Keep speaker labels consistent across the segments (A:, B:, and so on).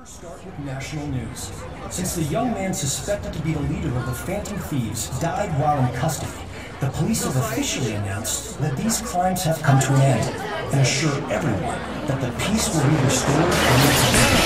A: Start with national news. Since the young man suspected to be the leader of the Phantom Thieves died while in custody, the police have officially announced that these crimes have come to an end and assure everyone that the peace will be restored in the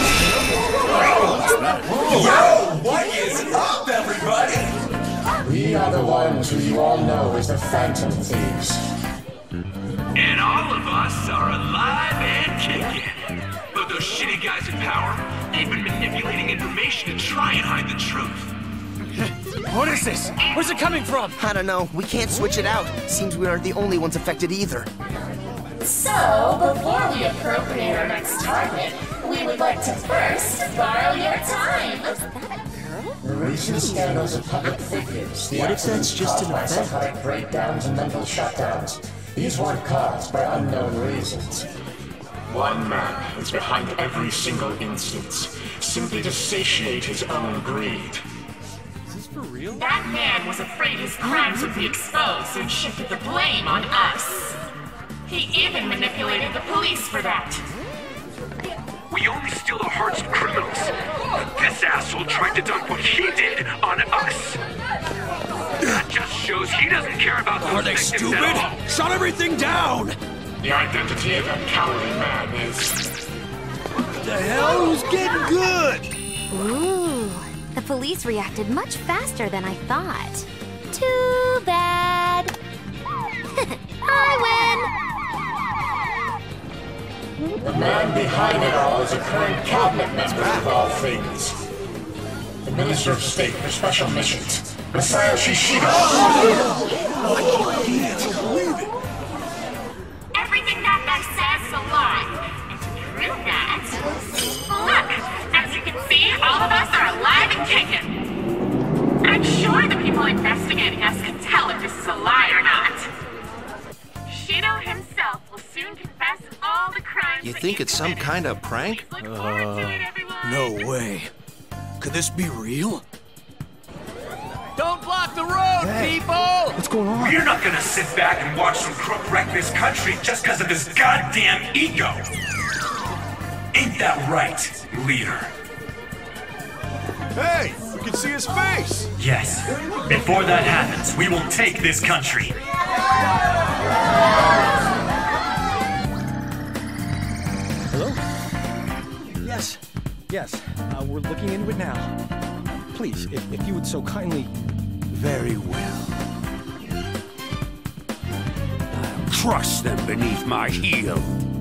A: community.
B: Yo, what is up, everybody?
C: We are the ones who you all know as the Phantom Thieves.
D: And all of us are alive and kicking. But those shitty guys in power, they've been manipulating information to try and hide the truth.
E: What is this? Where's it coming from?
F: I don't know. We can't switch it out. Seems we aren't the only ones affected either.
G: So, before we appropriate our next target, we would like to first borrow your time.
C: The recent scandals of public figures, the
F: What if that's just an
C: by
F: event?
C: psychotic breakdowns and mental shutdowns. These weren't caused by unknown reasons.
H: One man is behind every single instance, simply to satiate his own greed.
E: Is this for real?
G: That man was afraid his crimes would be exposed and shifted the blame on us. He even manipulated the police for that.
D: We only steal the hearts of criminals. But this asshole tried to dump what he did on us. That just shows he doesn't care about those
E: Are they
D: victims at all.
E: stupid? Shut everything down!
H: The identity of that cowardly man is...
E: What the hell? Who's getting good?
I: Ooh, the police reacted much faster than I thought. Too bad. I
C: The man behind it all is a current cabinet member of all things. The Minister of State for Special Missions, Masayo Shishido.
G: Everything that guy says is a lie. And to prove that, look, as you can see, all of us are alive and kicking. I'm sure the people investigating us can tell if this is a lie or not. Shido himself will soon confess all the crimes.
F: You
G: that
F: think
G: he's
F: it's some
G: committed.
F: kind of prank?
G: Please look forward to it, everyone.
E: No way. Could this be real? Don't block the road, people!
F: What's going on?
D: We're not gonna sit back and watch some crook wreck this country just because of his goddamn ego. Ain't that right, leader?
E: Hey, we can see his face!
D: Yes. Before that happens, we will take this country.
A: Hello? Yes, we're looking into it now. Please, if you would so kindly...
E: Very well. I'll crush them beneath my heel.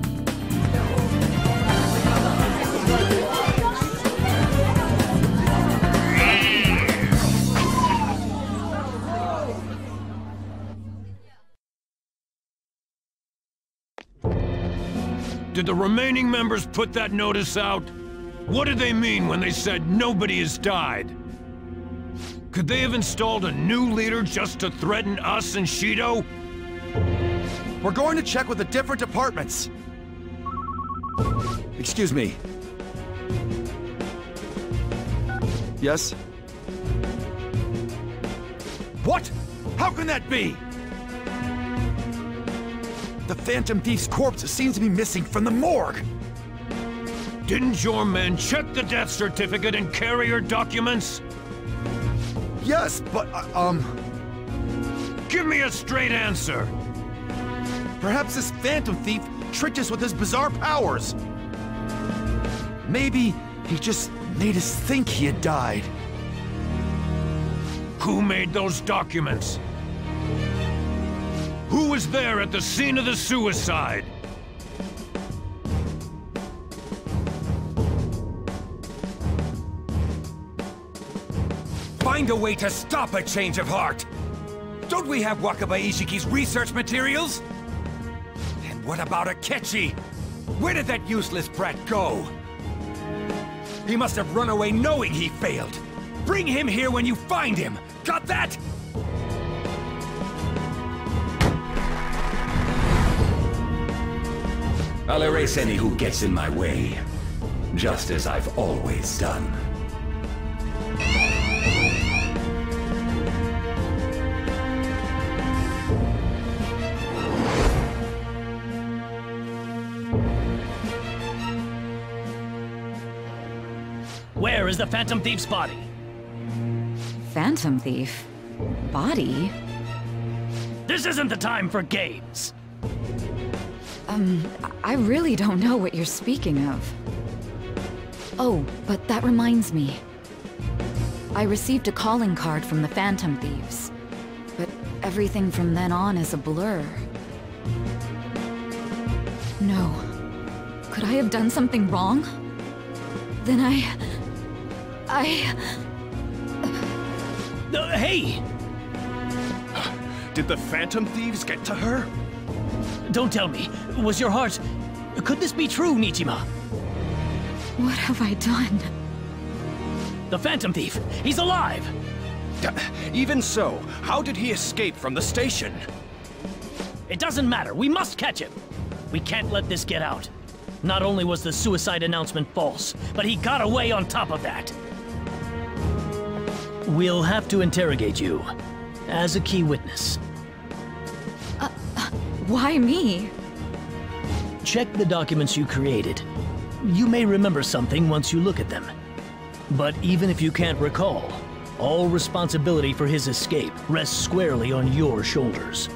J: Did the remaining members put that notice out? What did they mean when they said nobody has died? Could they have installed a new leader just to threaten us and Shido?
E: We're going to check with the different departments. Excuse me. Yes? What? How can that be? The Phantom Thief's corpse seems to be missing from the morgue.
J: Didn't your men check the death certificate and carrier documents?
E: Yes, but,
J: Give me a straight answer!
E: perhaps this Phantom Thief tricked us with his bizarre powers. Maybe he just made us think he had died.
J: Who made those documents? Who was there at the scene of the suicide?
K: Find a way to stop a change of heart! Don't we have Wakaba Ishiki's research materials? And what about Akechi? Where did that useless brat go? He must have run away knowing he failed. Bring him here when you find him! Got that?
L: I'll erase any who gets in my way, just as I've always done.
M: Where is the Phantom Thief's body?
N: Phantom Thief? Body?
M: This isn't the time for games.
N: I really don't know what you're speaking of. Oh, but that reminds me. I received a calling card from the Phantom Thieves, but everything from then on is a blur. No. Could I have done something wrong? Then
M: Hey!
O: Did the Phantom Thieves get to her?
M: Don't tell me. Was your heart... Could this be true, Nijima?
N: What have I done?
M: The Phantom Thief! He's alive!
O: Even so, how did he escape from the station?
M: It doesn't matter. We must catch him. We can't let this get out. Not only was the suicide announcement false, but he got away on top of that. We'll have to interrogate you as a key witness.
N: Why me?
M: Check the documents you created. You may remember something once you look at them. But even if you can't recall, all responsibility for his escape rests squarely on your shoulders.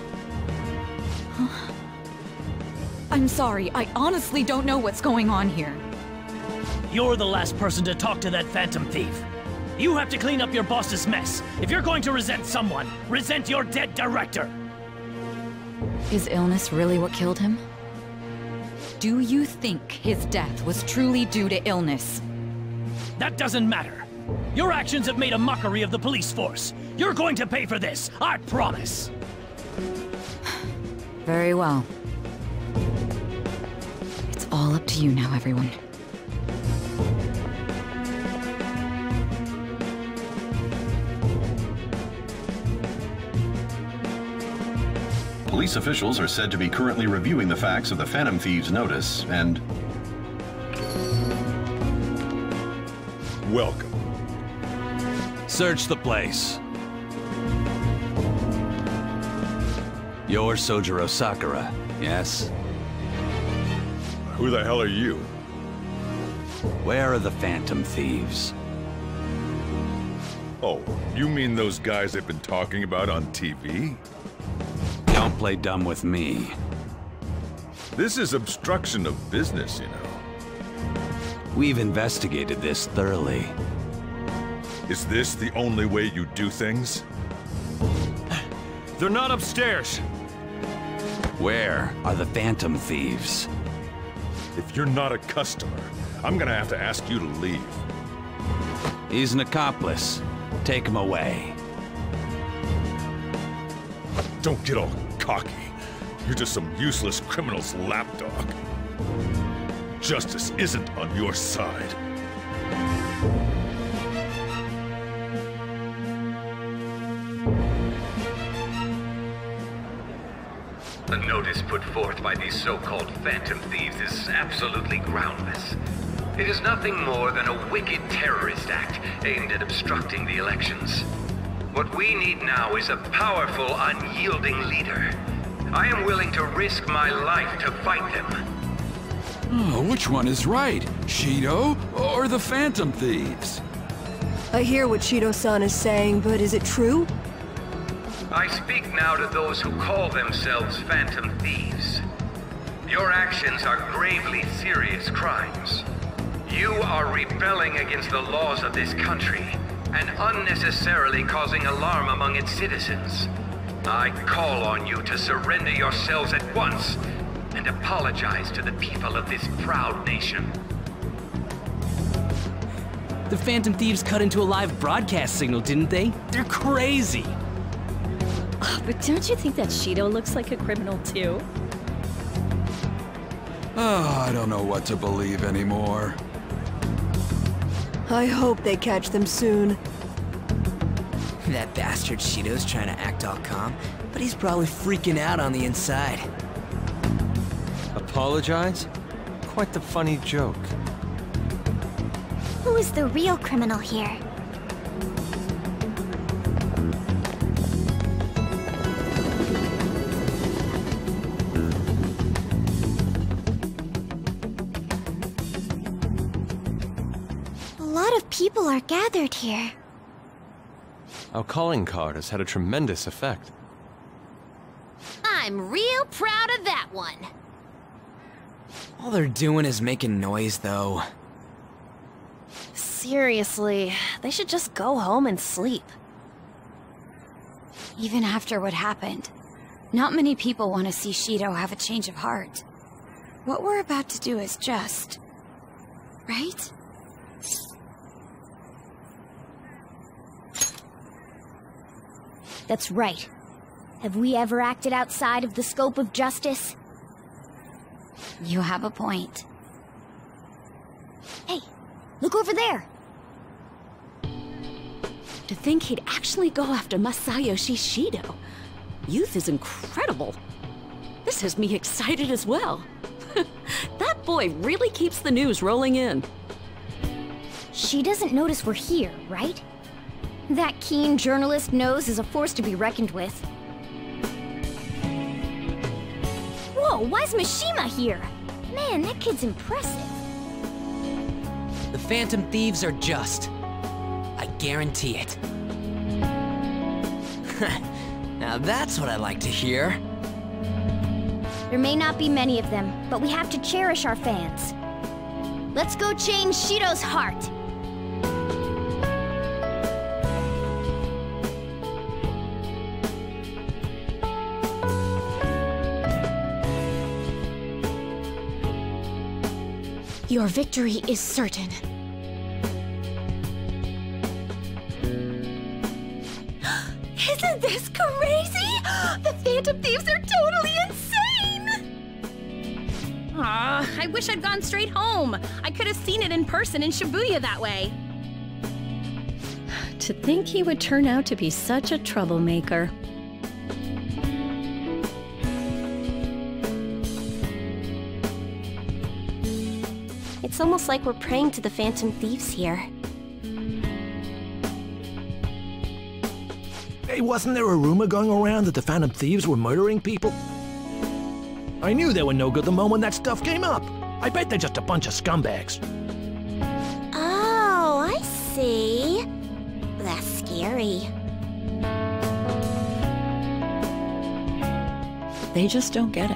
N: I'm sorry, I honestly don't know what's going on here.
M: You're the last person to talk to that Phantom Thief. You have to clean up your boss's mess. If you're going to resent someone, resent your dead director.
N: Is illness really what killed him? Do you think his death was truly due to illness?
M: That doesn't matter. Your actions have made a mockery of the police force. You're going to pay for this, I promise.
N: Very well. It's all up to you now, everyone.
P: Police officials are said to be currently reviewing the facts of the Phantom Thieves' notice, and...
O: Welcome.
K: Search the place. You're Sojiro Sakura, yes?
O: Who the hell are you?
K: Where are the Phantom Thieves?
O: Oh, you mean those guys they've been talking about on TV?
K: Don't play dumb with me.
O: This is obstruction of business, you know.
K: We've investigated this thoroughly.
O: Is this the only way you do things?
J: They're not upstairs.
K: Where are the Phantom Thieves?
O: If you're not a customer, I'm gonna have to ask you to leave.
K: He's an accomplice. Take him away.
O: Don't get all cocky. You're just some useless criminal's lapdog. Justice isn't on your side.
Q: The notice put forth by these so-called Phantom Thieves is absolutely groundless. It is nothing more than a wicked terrorist act aimed at obstructing the elections. What we need now is a powerful, unyielding leader. I am willing to risk my life to fight them.
R: Oh, which one is right? Shido or the Phantom Thieves?
S: I hear what Shido-san is saying, but is it true?
Q: I speak now to those who call themselves Phantom Thieves. Your actions are gravely serious crimes. You are rebelling against the laws of this country and unnecessarily causing alarm among its citizens. I call on you to surrender yourselves at once and apologize to the people of this proud nation.
T: The Phantom Thieves cut into a live broadcast signal, didn't they? They're crazy!
U: But don't you think that Shido looks like a criminal too?
R: Oh, I don't know what to believe anymore.
S: I hope they catch them soon.
T: That bastard Shido's trying to act all calm, but he's probably freaking out on the inside.
V: Apologize? Quite the funny joke.
I: Who is the real criminal here? lot of people are gathered here.
V: Our calling card has had a tremendous effect.
U: I'm real proud of that one.
T: All they're doing is making noise, though.
U: Seriously, they should just go home and sleep.
N: Even after what happened, not many people want to see Shido have a change of heart. What we're about to do is just... right?
U: That's right. Have we ever acted outside of the scope of justice?
N: You have a point.
U: Hey, look over there! To think he'd actually go after Masayoshi Shido. Youth is incredible. This has me excited as well. That boy really keeps the news rolling in. She doesn't notice we're here, right? That keen journalist knows is a force to be reckoned with. Whoa, why's Mishima here? Man, that kid's impressive.
T: The Phantom Thieves are just. I guarantee it. Now that's what I like to hear.
U: There may not be many of them, but we have to cherish our fans. Let's go change Shido's heart. Your victory is certain. Isn't this crazy? The Phantom Thieves are totally insane!
B: Aw, I wish I'd gone straight home. I could have seen it in person in Shibuya that way.
U: To think he would turn out to be such a troublemaker.
B: It's almost like we're praying to the Phantom Thieves here.
H: Hey, wasn't there a rumor going around that the Phantom Thieves were murdering people? I knew they were no good the moment that stuff came up. I bet they're just a bunch of scumbags.
B: Oh, I see. That's scary.
U: They just don't get it.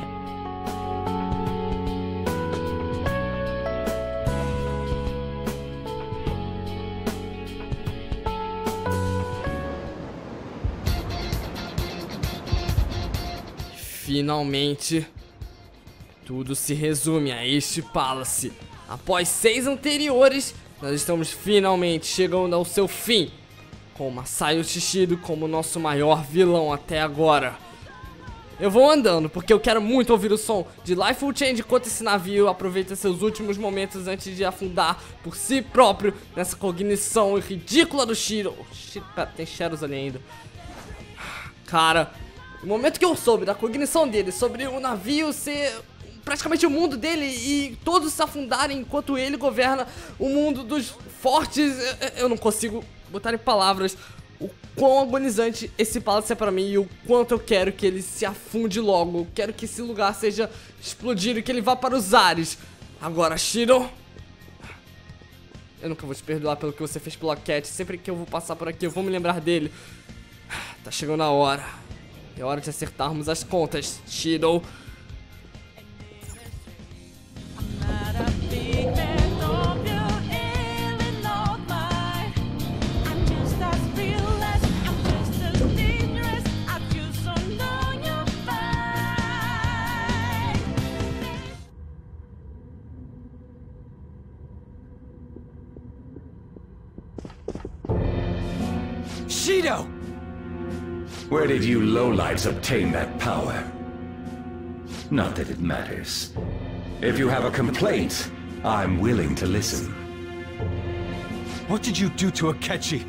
W: Finalmente, tudo se resume a este Palace. Após 6 anteriores, nós estamos finalmente chegando ao seu fim, com Masayoshi Shido como nosso maior vilão até agora. Eu vou andando, porque eu quero muito ouvir o som de Life Will Change enquanto esse navio aproveita seus últimos momentos antes de afundar por si próprio nessa cognição ridícula do Shiro. Pera, tem Shadows ali ainda. Cara, no momento que eu soube da cognição dele sobre o navio ser praticamente o mundo dele e todos se afundarem enquanto ele governa o mundo dos fortes, eu não consigo botar em palavras o quão agonizante esse Palace é pra mim e o quanto eu quero que ele se afunde logo. Eu quero que esse lugar seja explodido e que ele vá para os ares. Agora, Shiro, eu nunca vou te perdoar pelo que você fez pela Cat. Sempre que eu vou passar por aqui eu vou me lembrar dele. Tá chegando a hora. É hora de acertarmos as contas, Shiro.
K: Shido!
L: Where did you lowlights obtain that power? Not that it matters. If you have a complaint, I'm willing to listen.
K: What did you do to Akechi?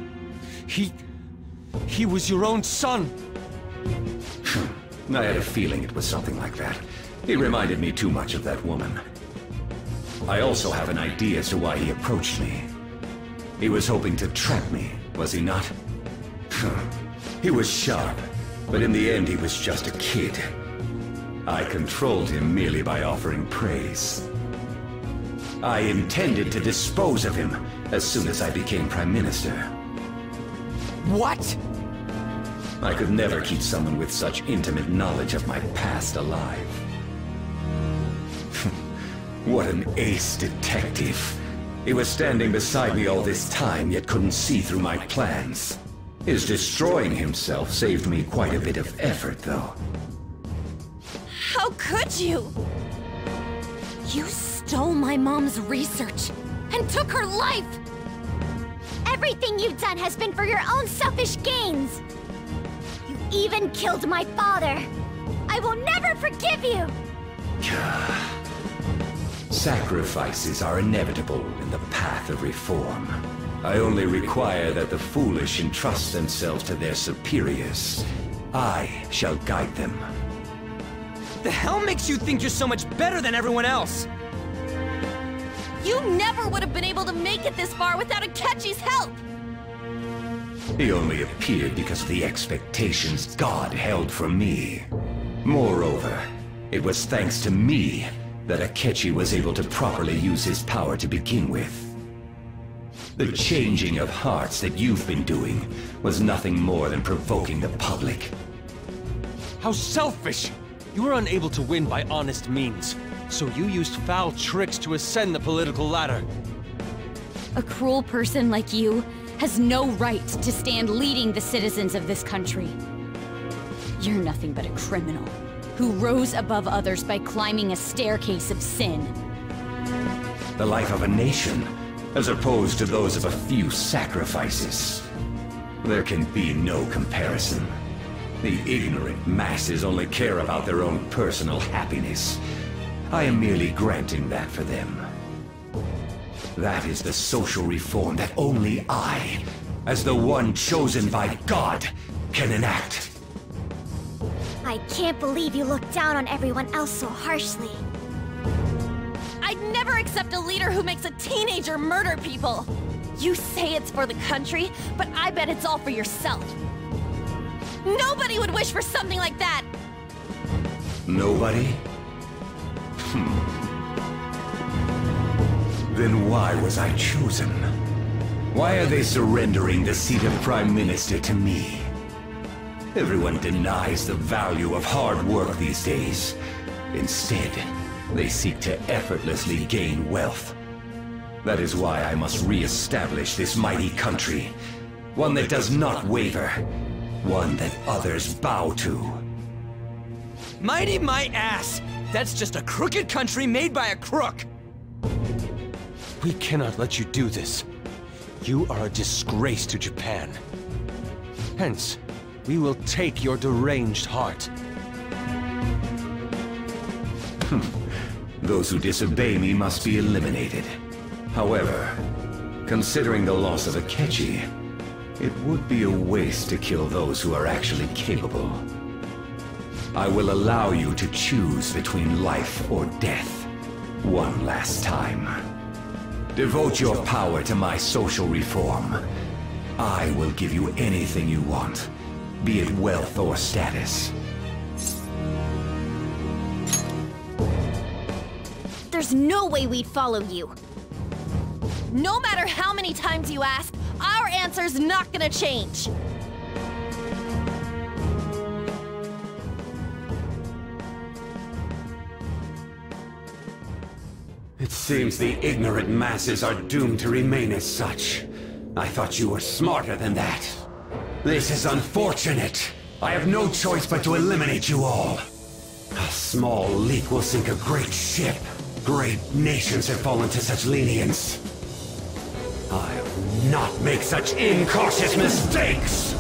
K: He was your own son.
L: I had a feeling it was something like that. He reminded me too much of that woman. I also have an idea as to why he approached me. He was hoping to trap me, was he not? He was sharp, but in the end he was just a kid. I controlled him merely by offering praise. I intended to dispose of him as soon as I became Prime Minister.
T: What?
L: I could never keep someone with such intimate knowledge of my past alive. What an ace detective. He was standing beside me all this time, yet couldn't see through my plans. His destroying himself saved me quite a bit of effort, though.
U: How could you? You stole my mom's research and took her life!
I: Everything you've done has been for your own selfish gains! You even killed my father! I will never forgive you!
L: Sacrifices are inevitable in the path of reform. I only require that the foolish entrust themselves to their superiors. I shall guide them.
T: The hell makes you think you're so much better than everyone else?
U: You never would have been able to make it this far without Akechi's help!
L: He only appeared because of the expectations God held for me. Moreover, it was thanks to me that Akechi was able to properly use his power to begin with. The changing of hearts that you've been doing was nothing more than provoking the public.
V: How selfish! You were unable to win by honest means, so you used foul tricks to ascend the political ladder.
B: A cruel person like you has no right to stand leading the citizens of this country. You're nothing but a criminal who rose above others by climbing a staircase of sin.
L: The life of a nation, as opposed to those of a few sacrifices. There can be no comparison. The ignorant masses only care about their own personal happiness. I am merely granting that for them. That is the social reform that only I, as the one chosen by God, can enact.
I: I can't believe you look down on everyone else so harshly.
U: I'd never accept a leader who makes a teenager murder people! You say it's for the country, but I bet it's all for yourself. Nobody would wish for something like that!
L: Nobody? Then why was I chosen? Why are they surrendering the seat of Prime Minister to me? Everyone denies the value of hard work these days. Instead, they seek to effortlessly gain wealth. That is why I must re-establish this mighty country. One that does not waver. One that others bow to.
T: Mighty my ass! That's just a crooked country made by a crook!
V: We cannot let you do this. You are a disgrace to Japan. Hence, we will take your deranged heart.
L: Those who disobey me must be eliminated. However, considering the loss of Akechi, it would be a waste to kill those who are actually capable. I will allow you to choose between life or death. One last time. Devote your power to my social reform. I will give you anything you want, be it wealth or status.
U: There's no way we'd follow you. No matter how many times you ask, our answer's not gonna change.
L: It seems the ignorant masses are doomed to remain as such. I thought you were smarter than that. This is unfortunate. I have no choice but to eliminate you all. A small leak will sink a great ship. Great nations have fallen to such lenience. I will not make such incautious mistakes!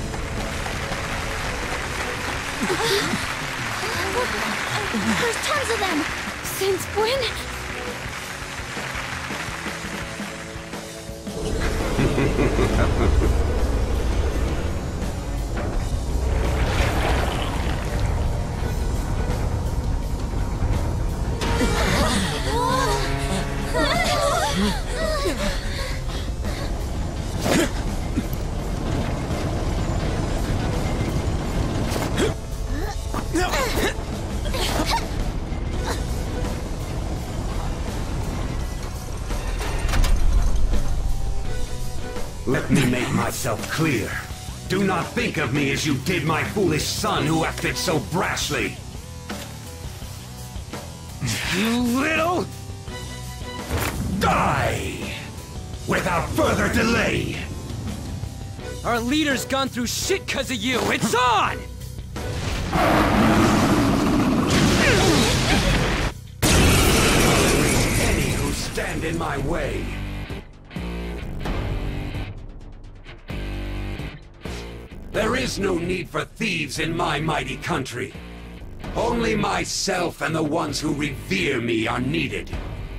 I: There's tons of them!
B: Since when?
L: Let me make myself clear. Do not think of me as you did my foolish son who acted so brashly. You little... Die! Without further delay!
T: Our leader's gone through shit because of you! It's on!
L: Any who stand in my way. There is no need for thieves in my mighty country. Only myself and the ones who revere me are needed.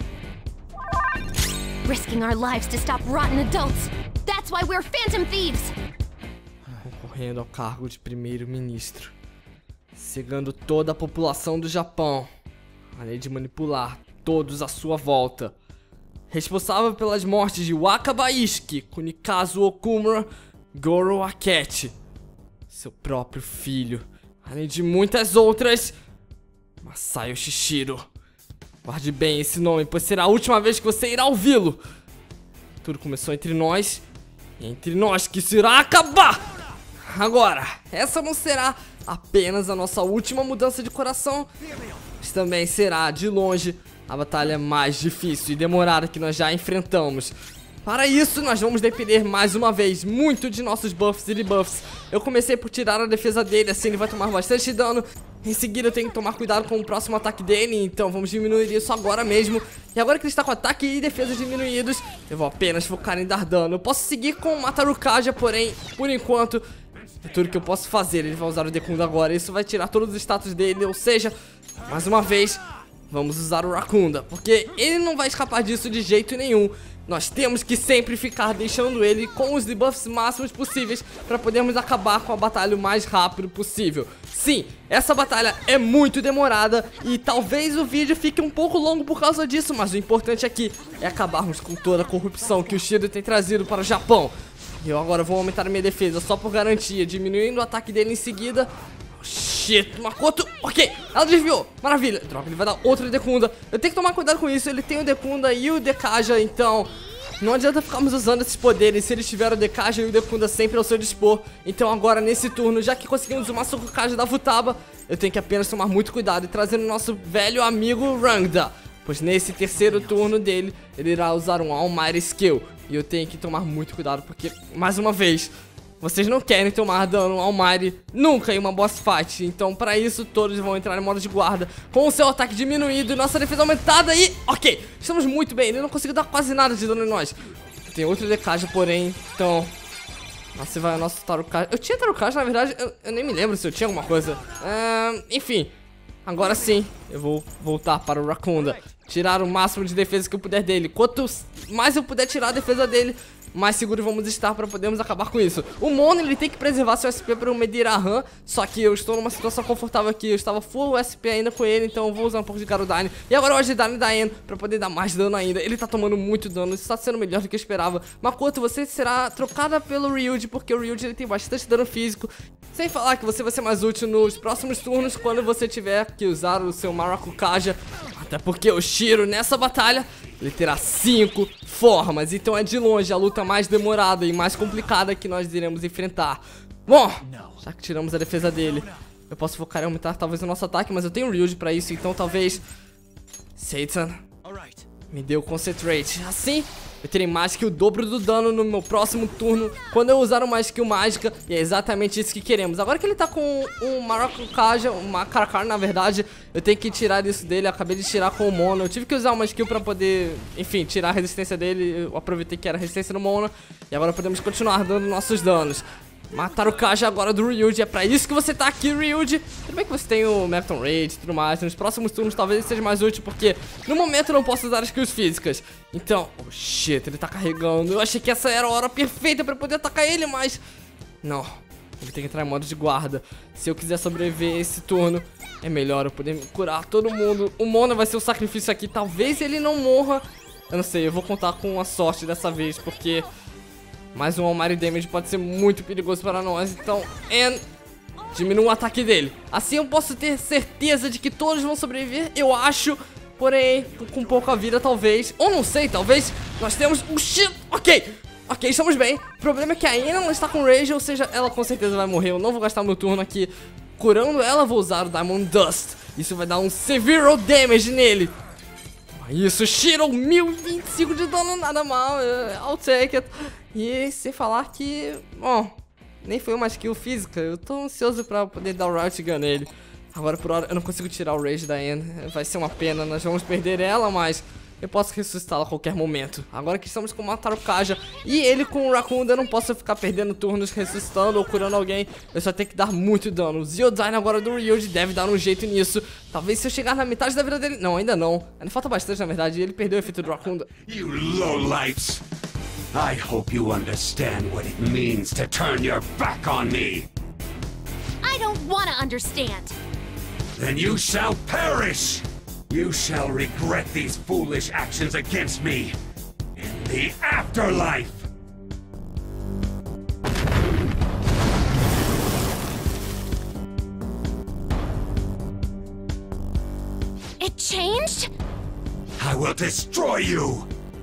I: Risking our lives to stop rotten adults. That's why we're Phantom Thieves.
W: Concorrendo ao cargo de primeiro-ministro, cegando toda a população do Japão, além de manipular todos à sua volta. Responsável pelas mortes de Wakaba Ishiki, Kunikazu Okumura, Goro Akechi, seu próprio filho, além de muitas outras, Masayo Shishiro. Guarde bem esse nome, pois será a última vez que você irá ouvi-lo. Tudo começou entre nós, e é entre nós que isso irá acabar. Agora, essa não será apenas a nossa última mudança de coração, mas também será, de longe, a batalha mais difícil e demorada que nós já enfrentamos. Para isso, nós vamos depender mais uma vez muito de nossos buffs e debuffs. Eu comecei por tirar a defesa dele, assim ele vai tomar bastante dano. Em seguida eu tenho que tomar cuidado com o próximo ataque dele, então vamos diminuir isso agora mesmo. E agora que ele está com ataque e defesa diminuídos, eu vou apenas focar em dar dano. Eu posso seguir com o Matarukaja, porém, por enquanto, é tudo que eu posso fazer. Ele vai usar o Dekunda agora, isso vai tirar todos os status dele, ou seja, mais uma vez, vamos usar o Rakunda, porque ele não vai escapar disso de jeito nenhum. Nós temos que sempre ficar deixando ele com os debuffs máximos possíveis para podermos acabar com a batalha o mais rápido possível. Sim, essa batalha é muito demorada e talvez o vídeo fique um pouco longo por causa disso, mas o importante aqui é acabarmos com toda a corrupção que o Shido tem trazido para o Japão. E eu agora vou aumentar a minha defesa só por garantia, diminuindo o ataque dele em seguida. Shit, Makoto, ok, ela desviou, maravilha. Droga, ele vai dar outra Dekunda. Eu tenho que tomar cuidado com isso, ele tem o Dekunda e o Dekaja, então não adianta ficarmos usando esses poderes se eles tiveram o Dekaja e o Dekunda sempre ao seu dispor. Então agora nesse turno, já que conseguimos o Masukukaja da Futaba, eu tenho que apenas tomar muito cuidado e trazer o nosso velho amigo Rangda, pois nesse terceiro turno dele, ele irá usar um Almighty Skill. E eu tenho que tomar muito cuidado porque, mais uma vez, vocês não querem tomar dano Almighty nunca em uma boss fight. Então para isso todos vão entrar em modo de guarda com o seu ataque diminuído e nossa defesa aumentada. E ok, estamos muito bem, ele não conseguiu dar quase nada de dano em nós. Tem outro Dekaja, porém, então nossa, vai o nosso Tarukaja. Eu tinha Tarukaja, na verdade, eu nem me lembro se eu tinha alguma coisa. Enfim, agora sim, eu vou voltar para o Rakunda, tirar o máximo de defesa que eu puder dele. Quanto mais eu puder tirar a defesa dele, mais seguro vamos estar para podermos acabar com isso. O Mono, ele tem que preservar seu SP para o Medirahan, só que eu estou numa situação confortável aqui. Eu estava full SP ainda com ele, então eu vou usar um pouco de Garudine. E agora eu Agidane Daen para poder dar mais dano ainda. Ele tá tomando muito dano, isso está sendo melhor do que eu esperava. Makoto, você será trocada pelo Ryuji, porque o Ryuji ele tem bastante dano físico. Sem falar que você vai ser mais útil nos próximos turnos quando você tiver que usar o seu Marakukaja. Até porque o Shiro nessa batalha, ele terá 5 formas, então é de longe a luta mais demorada e mais complicada que nós iremos enfrentar. Bom, já que tiramos a defesa dele, eu posso focar em aumentar talvez o nosso ataque, mas eu tenho o Ryuji pra isso, então talvez Satan me dê o Concentrate. Assim, eu terei mais que o dobro do dano no meu próximo turno quando eu usar uma skill mágica, e é exatamente isso que queremos. Agora que ele tá com um Marakukaja, uma Karakar na verdade, eu tenho que tirar isso dele. Eu acabei de tirar com o Mono, eu tive que usar uma skill pra poder, enfim, tirar a resistência dele. Eu aproveitei que era a resistência no Mono, e agora podemos continuar dando nossos danos. Matar o Kaja agora do Ryuji, é pra isso que você tá aqui, Ryuji. Tudo bem que você tem o Mepton Rage e tudo mais, nos próximos turnos talvez ele seja mais útil, porque no momento eu não posso usar skills físicas. Então, oh shit, ele tá carregando. Eu achei que essa era a hora perfeita pra poder atacar ele, mas não, ele tem que entrar em modo de guarda. Se eu quiser sobreviver esse turno, é melhor eu poder curar todo mundo. O Mono vai ser o sacrifício aqui, talvez ele não morra. Eu não sei, eu vou contar com a sorte dessa vez, porque mais um Almighty Damage pode ser muito perigoso para nós. Então, diminua o ataque dele. Assim eu posso ter certeza de que todos vão sobreviver, eu acho. Porém, com pouca vida talvez, ou não sei, talvez nós temos um shit. Ok, Ok, estamos bem. O problema é que a Anne ela está com Rage, ou seja, ela com certeza vai morrer. Eu não vou gastar meu turno aqui curando ela, vou usar o Diamond Dust. Isso vai dar um Severe Damage nele. Isso, Shiro, 1025 de dano, nada mal, I'll take it. E sem falar que, bom, nem foi uma skill física, eu tô ansioso pra poder dar o Riot Gun nele. Agora por hora eu não consigo tirar o Rage da Anne, vai ser uma pena, nós vamos perder ela, mas eu posso ressuscitá-la a qualquer momento. Agora que estamos com o Matarukaja e ele com o Raccoon, eu não posso ficar perdendo turnos ressuscitando ou curando alguém. Eu só tenho que dar muito dano. O Ziodyne agora do Ryuji deve dar um jeito nisso. Talvez se eu chegar na metade da vida dele... Não, ainda não. Ainda falta bastante, na verdade, e ele perdeu o efeito do Raccoon.
L: You lowlifes! I hope you understand what it means to turn your back on me.
I: I don't wanna understand.
L: Then you shall perish! You shall regret these foolish actions against me in the afterlife!
I: It changed?
L: I will destroy you!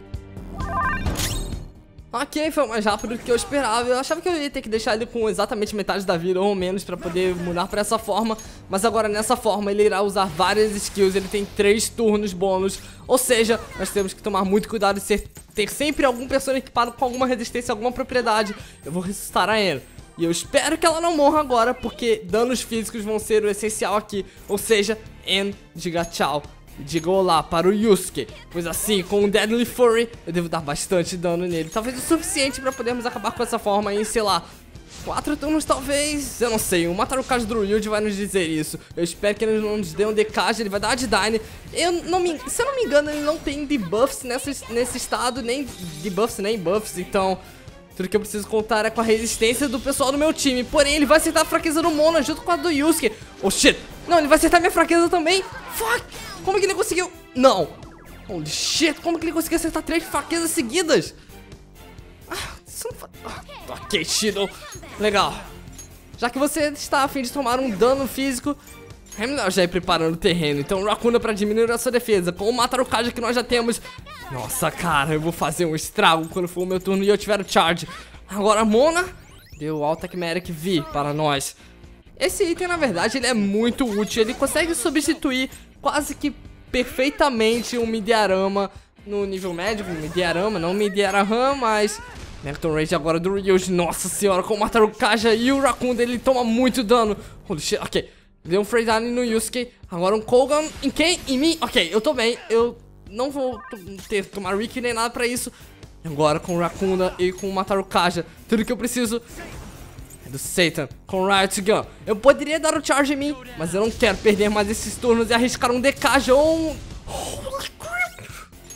W: Ok, foi mais rápido do que eu esperava. Eu achava que eu ia ter que deixar ele com exatamente metade da vida ou menos pra poder mudar pra essa forma. Mas agora nessa forma ele irá usar várias skills. Ele tem 3 turnos bônus. Ou seja, nós temos que tomar muito cuidado e ter sempre algum personagem equipado com alguma resistência, alguma propriedade. Eu vou ressuscitar a Anne. E eu espero que ela não morra agora, porque danos físicos vão ser o essencial aqui. Ou seja, Anne, diga tchau. Diga olá para o Yusuke, pois assim, com o Deadly Fury, eu devo dar bastante dano nele. Talvez o suficiente para podermos acabar com essa forma em, sei lá, 4 turnos talvez, eu não sei. O Matarukaja do Ryuji vai nos dizer isso. Eu espero que ele não nos dê um Dekage, ele vai dar a Dedyne. Se eu não me engano, ele não tem debuffs nesse estado, nem debuffs nem buffs, então... Tudo que eu preciso contar é com a resistência do pessoal do meu time. Porém, ele vai acertar a fraqueza do Mona junto com a do Yusuke. Oh, shit. Não, ele vai acertar minha fraqueza também. Fuck. Como que ele conseguiu? Não. Holy shit. Como que ele conseguiu acertar 3 fraquezas seguidas? Isso não faz... Ok, Shiro. Legal. Já que você está a fim de tomar um dano físico, é melhor já ir preparando o terreno. Então, Raccoon para diminuir a sua defesa. Com o Matarukaja que nós já temos... Nossa, cara, eu vou fazer um estrago quando for o meu turno e eu tiver o charge. Agora a Mona deu o Altec Medic V para nós. Esse item, na verdade, ele é muito útil. Ele consegue substituir quase que perfeitamente um Midiarama no nível médio. Midiarama, não Midiaraham, mas... Necton Rage agora do Ryuji. Nossa senhora, com o Matarukaja e o Raccoon dele toma muito dano. Holy shit, ok. Deu um Freydane no Yusuke. Agora um Kogan em quem? Em mim? Ok, eu tô bem. Eu não vou ter que tomar Riki nem nada pra isso. Agora com o Raccoon e com o Matarukaja. Tudo que eu preciso é do Satan com o Riot Gun. Eu poderia dar o charge em mim, mas eu não quero perder mais esses turnos e arriscar um Dekage ou um... Holy crap!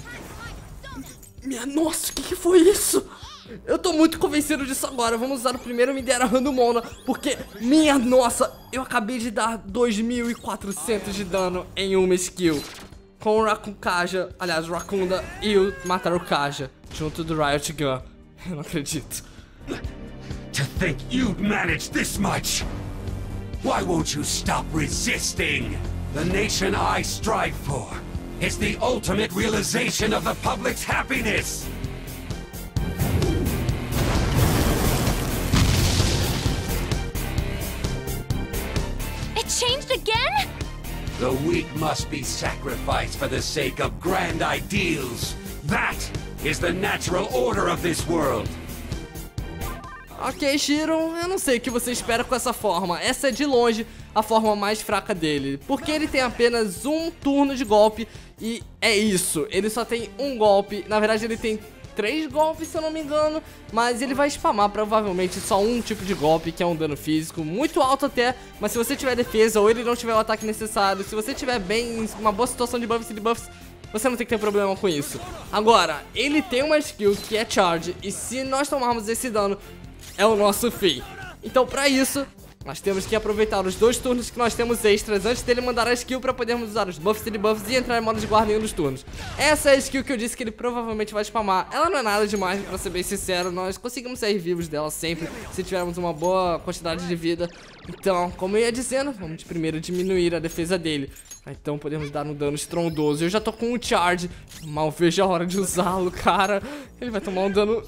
W: Minha nossa, o que foi isso? Eu tô muito convencido disso agora. Vamos usar o primeiro Midiaraham do Mona, porque, minha nossa, eu acabei de dar 2.400 de dano em uma skill. Com o Rakukaja, aliás, o Rakunda e o Matarukaja, junto do Riot Gun. Eu não acredito.
L: To think you'd manage this much! Why won't you stop resisting? The nation I strive for is the ultimate realization of the public's happiness!
I: Changed again?
L: The weak must be sacrificed for the sake of grand ideals. That is the natural order of this world.
W: Ok, Shiro, eu não sei o que você espera com essa forma. Essa é de longe a forma mais fraca dele, porque ele tem apenas um turno de golpe e é isso. Ele só tem um golpe, na verdade ele tem 3 golpes, se eu não me engano, mas ele vai spamar provavelmente só um tipo de golpe, que é um dano físico, muito alto até, mas se você tiver defesa ou ele não tiver o ataque necessário, se você tiver bem, em uma boa situação de buffs e debuffs, você não tem que ter problema com isso. Agora, ele tem uma skill que é charge, e se nós tomarmos esse dano, é o nosso fim. Então pra isso, nós temos que aproveitar os 2 turnos que nós temos extras antes dele mandar a skill pra podermos usar os buffs e debuffs e entrar em modo de guarda em um dos turnos. Essa é a skill que eu disse que ele provavelmente vai spamar. Ela não é nada demais, pra ser bem sincero. Nós conseguimos sair vivos dela sempre, se tivermos uma boa quantidade de vida. Então, como eu ia dizendo, vamos primeiro diminuir a defesa dele. Então podemos dar um dano estrondoso. Eu já tô com um charge, mal vejo a hora de usá-lo, cara. Ele vai tomar um dano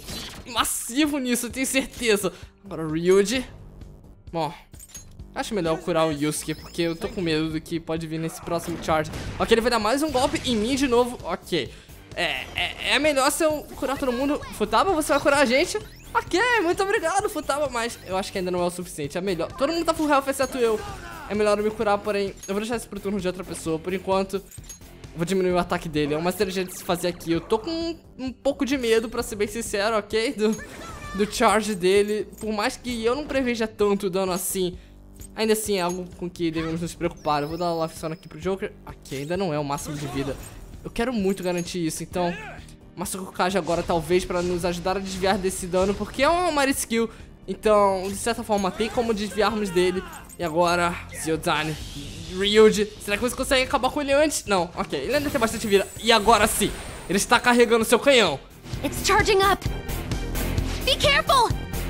W: massivo nisso, eu tenho certeza. Agora o Ryuji. Bom, acho melhor eu curar o Yusuke, porque eu tô com medo do que pode vir nesse próximo charge. Ok, ele vai dar mais um golpe em mim de novo. Ok. É melhor se eu curar todo mundo. Futaba, você vai curar a gente? Ok, muito obrigado, Futaba, mas eu acho que ainda não é o suficiente. É melhor. Todo mundo tá full health, exceto eu. É melhor eu me curar, porém eu vou deixar isso pro turno de outra pessoa. Por enquanto, vou diminuir o ataque dele. É uma estratégia de se fazer aqui. Eu tô com um pouco de medo, pra ser bem sincero, ok? Do charge dele. Por mais que eu não preveja tanto dano assim, ainda assim é algo com que devemos nos preocupar. Eu vou dar uma life aqui pro Joker. Ok, ainda não é o máximo de vida. Eu quero muito garantir isso, então Masaku Kaja agora talvez pra nos ajudar a desviar desse dano, porque é uma Mari Skill. Então, de certa forma, tem como desviarmos dele. E agora, Ziozani, Ryuji, será que você consegue acabar com ele antes? Não, ok, ele ainda tem bastante vida. E agora sim, ele está carregando seu canhão.
I: It's charging up. Be careful.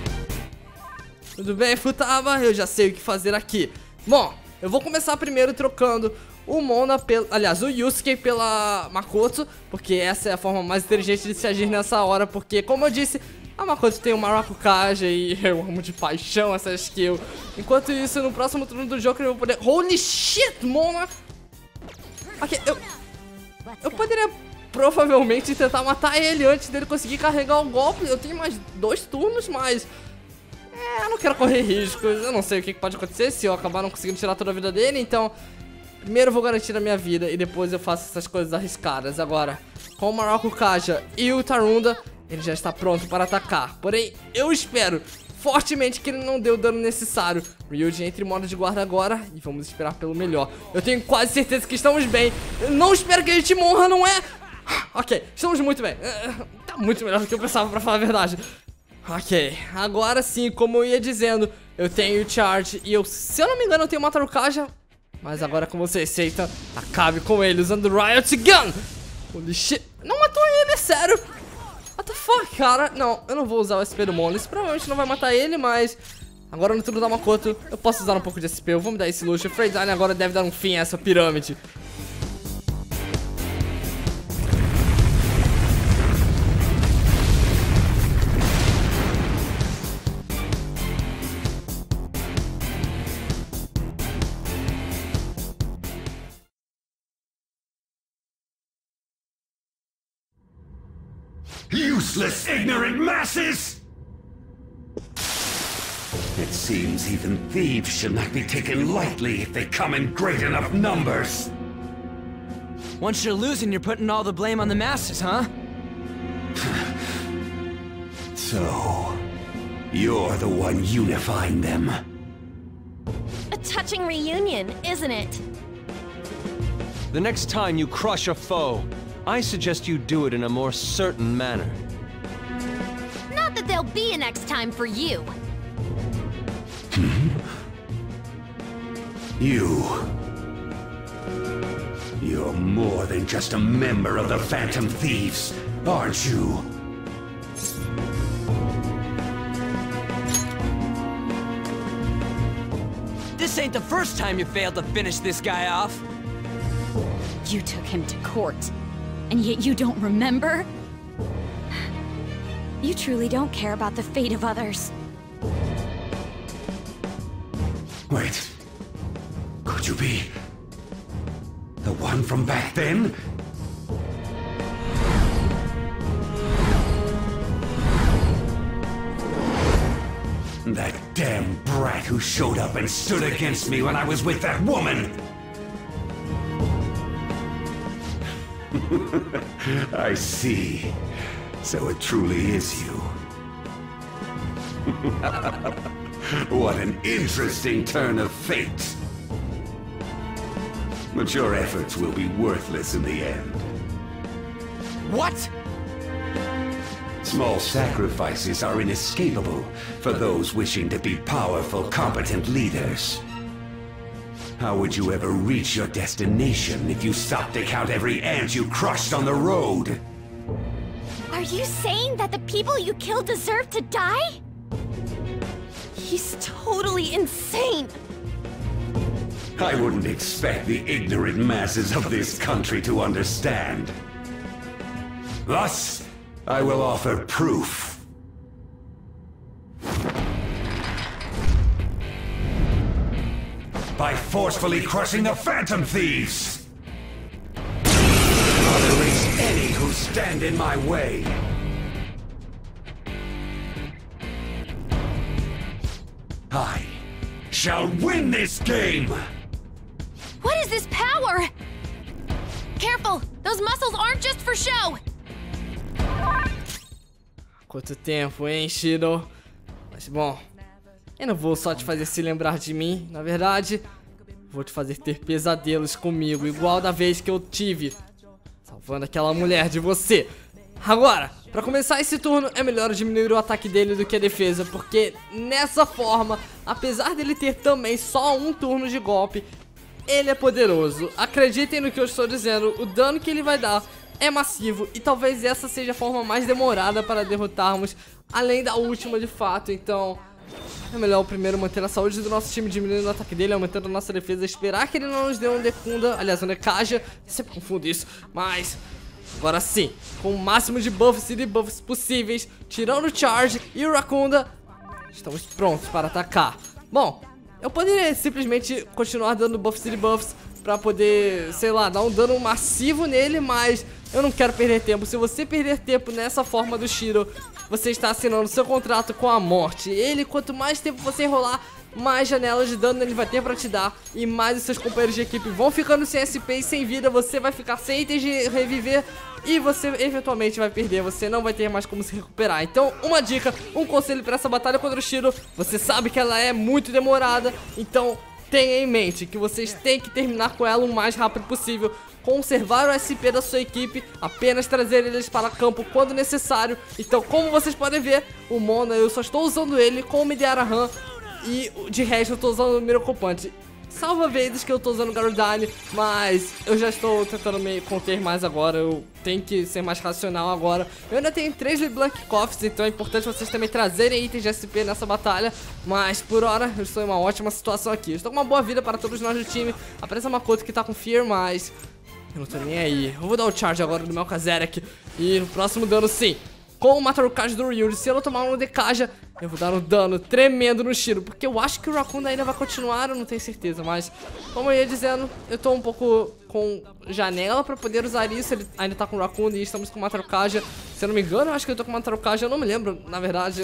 W: Tudo bem, Futaba, eu já sei o que fazer aqui. Bom, eu vou começar primeiro trocando o Mona aliás, o Yusuke pela Makoto, porque essa é a forma mais inteligente de se agir nessa hora, porque, como eu disse, a Makoto tem o Maraku Kaja e eu amo de paixão essa skill. Enquanto isso, no próximo turno do Joker eu vou poder... Holy shit, Mona! Ok, eu poderia provavelmente tentar matar ele antes dele conseguir carregar o golpe. Eu tenho mais 2 turnos, mas... eu não quero correr riscos. Eu não sei o que pode acontecer se eu acabar não conseguindo tirar toda a vida dele, então... Primeiro eu vou garantir a minha vida e depois eu faço essas coisas arriscadas. Agora, com o Maraku Kaja e o Tarunda, ele já está pronto para atacar. Porém, eu espero fortemente que ele não dê o dano necessário. Ryuji entra em modo de guarda agora e vamos esperar pelo melhor. Eu tenho quase certeza que estamos bem. Eu não espero que ele te morra, não é? Ok, estamos muito bem. Tá muito melhor do que eu pensava, pra falar a verdade. Ok, agora sim, como eu ia dizendo, eu tenho charge e se eu não me engano, eu tenho Mataru Kaja. Mas agora, como você aceita, acabe com ele usando o Riot Gun. Holy shit. Não matou ele, é sério. What the fuck, cara? Não, eu não vou usar o SP do Mono. Isso provavelmente não vai matar ele, mas... Agora no turno da Makoto, eu posso usar um pouco de SP. Eu vou me dar esse luxo. O Freydine agora deve dar um fim a essa pirâmide.
L: Useless, ignorant masses! It seems even thieves should not be taken lightly if they come in great enough numbers.
T: Once you're losing, you're putting all the blame on the masses, huh?
L: So, you're the one unifying them.
I: A touching reunion, isn't it?
V: The next time you crush a foe, I suggest you do it in a more certain manner.
I: Not that there'll be a next time for you.
L: You're more than just a member of the Phantom Thieves, aren't you?
T: This ain't the first time you failed to finish this guy off.
B: You took him to court, and yet you don't remember? You truly don't care about the fate of others.
L: Wait. Could you be... the one from back then? That damn brat who showed up and stood against me when I was with that woman! I see. So it truly is you. What an interesting turn of fate. But your efforts will be worthless in the end.
T: What?
L: Small sacrifices are inescapable for those wishing to be powerful, competent leaders. How would you ever reach your destination if you stopped to count every ant you crushed on the road?
I: Are you saying that the people you killed deserve to die? He's totally insane.
L: I wouldn't expect the ignorant masses of this country to understand. Thus, I will offer proof.
K: by forcefully crushing the Phantom Thieves. I'll erase any who stand in my way. I shall win this game!
I: What is this power? Careful! Those muscles aren't just for show!
W: Quanto tempo, hein, Shiro? Mas bom, eu não vou só te fazer se lembrar de mim. Na verdade, vou te fazer ter pesadelos comigo, igual da vez que eu tive salvando aquela mulher de você. Agora, pra começar esse turno, é melhor diminuir o ataque dele do que a defesa, porque nessa forma, apesar dele ter também só um turno de golpe, ele é poderoso. Acreditem no que eu estou dizendo, o dano que ele vai dar é massivo e talvez essa seja a forma mais demorada para derrotarmos, além da última de fato. Então é melhor primeiro manter a saúde do nosso time, diminuindo o ataque dele, aumentando a nossa defesa, esperar que ele não nos dê um Dekunda, aliás, um Dekaja, sempre confundo isso, mas agora sim, com o máximo de buffs e debuffs possíveis, tirando o Charge e o Rakunda, estamos prontos para atacar. Bom, eu poderia simplesmente continuar dando buffs e debuffs pra poder, sei lá, dar um dano massivo nele, mas eu não quero perder tempo. Se você perder tempo nessa forma do Shiro, você está assinando seu contrato com a morte. Ele, quanto mais tempo você enrolar, mais janelas de dano ele vai ter pra te dar, e mais os seus companheiros de equipe vão ficando sem SP e sem vida. Você vai ficar sem itens de reviver e você eventualmente vai perder, você não vai ter mais como se recuperar. Então, uma dica, um conselho pra essa batalha contra o Shiro: você sabe que ela é muito demorada, então tenha em mente que vocês têm que terminar com ela o mais rápido possível, conservar o SP da sua equipe, apenas trazer eles para campo quando necessário. Então, como vocês podem ver, o Mona eu só estou usando ele com o Midiara Han, e de resto eu estou usando o Miracle Punch. Salva vezes que eu estou usando o Garudani, mas eu já estou tentando me conter mais agora, eu tenho que ser mais racional agora. Eu ainda tenho 3 LeBlanc Coffs, então é importante vocês também trazerem itens de SP nessa batalha, mas por hora eu estou em uma ótima situação aqui. Eu estou com uma boa vida para todos nós do time, apenas a Makoto que está com Fear, mas eu não tô nem aí. Eu vou dar o charge agora do meu Kazerek, e no próximo dano sim, com o Matarukaja do Ryuri, se eu não tomar um Dekaja, eu vou dar um dano tremendo no Shiro, porque eu acho que o Rakunda ainda vai continuar, eu não tenho certeza, mas como eu ia dizendo, eu tô um pouco com janela pra poder usar isso. Ele ainda tá com o Rakunda e estamos com o Matarukaja. Se eu não me engano, eu acho que eu tô com o Matarukaja, eu não me lembro, na verdade.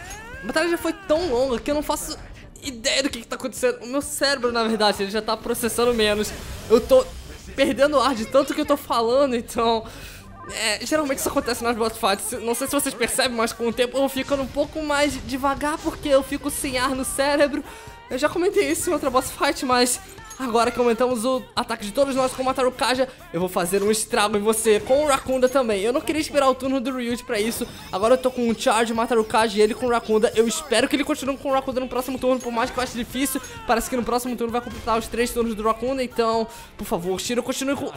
W: A batalha já foi tão longa que eu não faço ideia do que tá acontecendo. O meu cérebro, na verdade, ele já tá processando menos. Eu tô perdendo ar de tanto que eu tô falando, então geralmente isso acontece nas boss fights. Não sei se vocês percebem, mas com o tempo eu vou ficando um pouco mais devagar, porque eu fico sem ar no cérebro. Eu já comentei isso em outra boss fight, mas agora que aumentamos o ataque de todos nós com o Matarukaja, eu vou fazer um estrago em você com o Rakunda também. Eu não queria esperar o turno do Ryuji pra isso. Agora eu tô com o Charge, o Matarukaja e ele com o Rakunda. Eu espero que ele continue com o Rakunda no próximo turno, por mais que eu ache difícil. Parece que no próximo turno vai completar os 3 turnos do Rakunda, então, por favor, Shiro, continue com...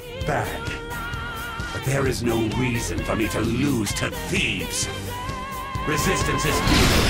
K: But there is no reason for me to lose to thieves. Resistance is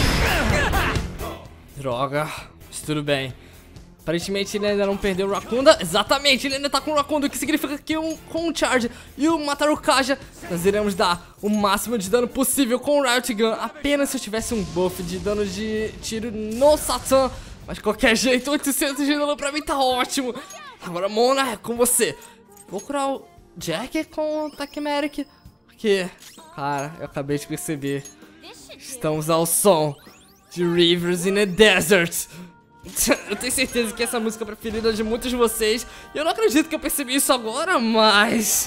W: Droga, mas tudo bem. Aparentemente ele ainda não perdeu o Rakunda. Exatamente, ele ainda tá com o Rakunda, o que significa que com o Charge e o Matarukaja nós iremos dar o máximo de dano possível com o Riot Gun. Apenas se eu tivesse um buff de dano de tiro no Satan. Mas de qualquer jeito, 800 de dano pra mim tá ótimo. Agora, Mona, é com você. Vou curar o Jack com o Takemeric, porque, cara, eu acabei de perceber, estamos ao som de Rivers in the Desert. Eu tenho certeza que essa música é a preferida de muitos de vocês, e eu não acredito que eu percebi isso agora, mas...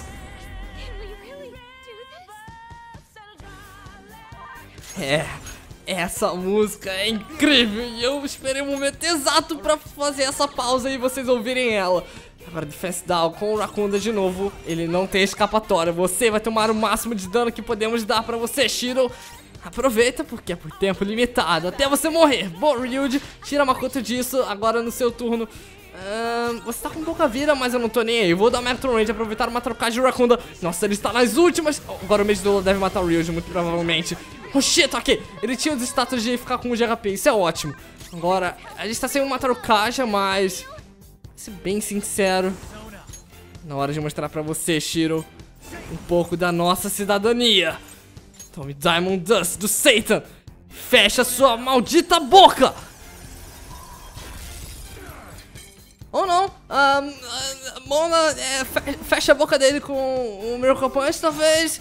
W: essa música é incrível, e eu esperei o momento exato pra fazer essa pausa e vocês ouvirem ela. Agora Defense Down com o Rakunda de novo, ele não tem escapatória, você vai tomar o máximo de dano que podemos dar pra você, Shiro. Aproveita, porque é por tempo limitado, até você morrer. Bom, Ryuji, tira a Makoto disso, agora no seu turno. Você tá com pouca vida, mas eu não tô nem aí. Eu vou dar Megatron Range, aproveitar o Matarukaja e o Rakunda. Nossa, ele está nas últimas. Agora o Medidolo deve matar o Ryuji, muito provavelmente. Oh shit, ok. Ele tinha os status de ficar com o GHP, isso é ótimo. Agora, a gente tá sem o Matarukaja, mas... ser bem sincero, na hora de mostrar pra você, Shiro, um pouco da nossa cidadania. Tome Diamond Dust do Satan. Fecha sua maldita boca. Ou não. Mona fecha a boca dele com o Miracle Punch, talvez.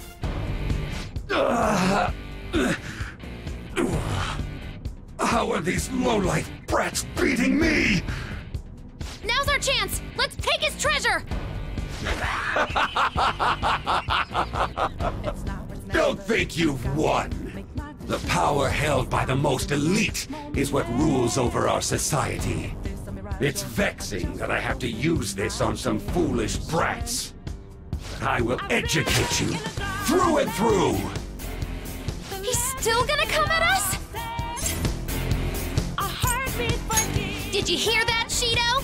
L: How are these lowlife brats beating me?
I: Now's our chance! Let's take his treasure!
L: Don't think you've won. The power held by the most elite is what rules over our society. It's vexing that I have to use this on some foolish brats. But I will educate you through and through.
I: He's still gonna come at us? Did you hear that, Shido?